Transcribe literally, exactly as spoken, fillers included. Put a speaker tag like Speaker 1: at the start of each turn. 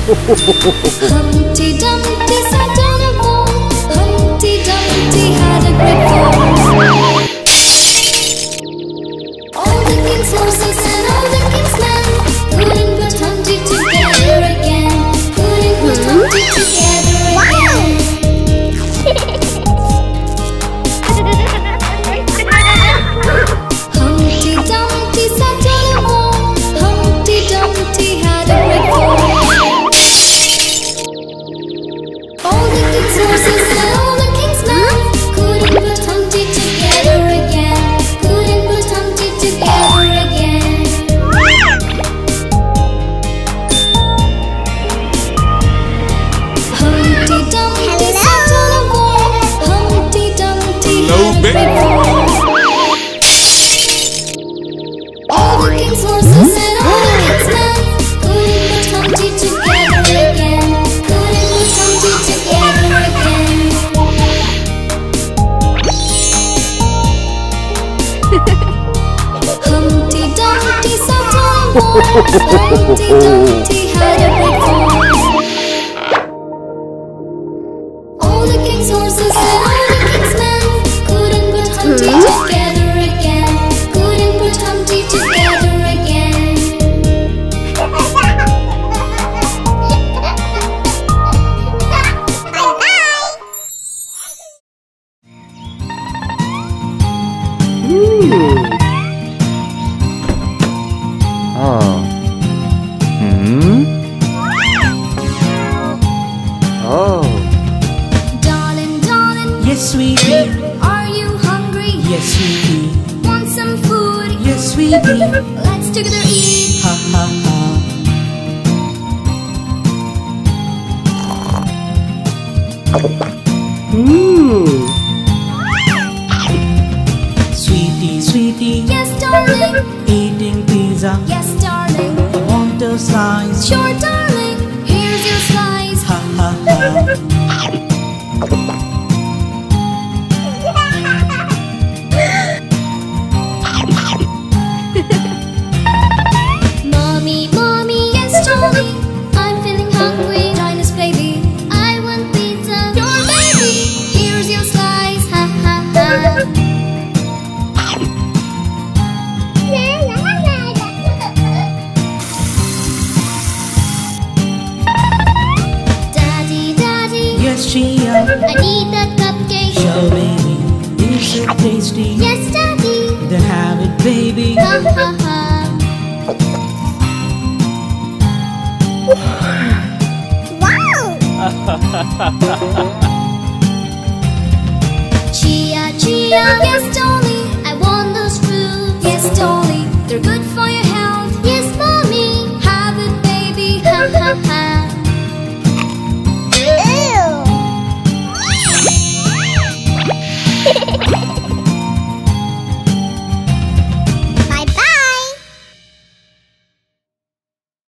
Speaker 1: Humpty Dumpty sat on a wall. Humpty Dumpty had a great fall. All the king's horses and all the king's men couldn't put Humpty together again. Couldn't put Humpty together again. Humpty Dumpty sat on a wall. Humpty Dumpty had a great fall. All the king's horses and all the king's men couldn't put Humpty together again. Couldn't put Humpty together again. Humpty Dumpty sat on a wall. Humpty Dumpty had a great fall. All the king's horses and all the king's men couldn't put Humpty together again. Couldn't put Humpty together again. Humpty Dumpty sat on a wall. Humpty Dumpty had a great fall. All the king's horses and all the king's men couldn't put Humpty together again. Couldn't put Humpty together again.
Speaker 2: Oh. Hmm? Oh.
Speaker 1: Darling, darling,
Speaker 3: Yes, sweetie.
Speaker 1: are you hungry?
Speaker 3: Yes, sweetie.
Speaker 1: Want some food?
Speaker 3: Yes, sweetie.
Speaker 1: Let's together eat.
Speaker 3: Ha ha ha.
Speaker 2: Mmm.
Speaker 3: Sweetie, sweetie.
Speaker 1: Yes, darling.
Speaker 3: Eating pizza.
Speaker 1: Yes, darling.
Speaker 3: I want a slice.
Speaker 1: Sure, darling. Here's your slice.
Speaker 3: Ha ha ha.
Speaker 1: Mommy, mommy, yes, Johnny. I'm feeling hungry. Join us, baby. I want pizza. Your baby. Here's your slice. Ha ha ha. Daddy, daddy,
Speaker 3: Yes, Chia.
Speaker 1: I need that cupcake.
Speaker 3: Sure, baby. Is it tasty?
Speaker 1: Yes, daddy.
Speaker 3: Then have it, baby.
Speaker 1: Ha ha ha. Chia, chia, yes, Johnny.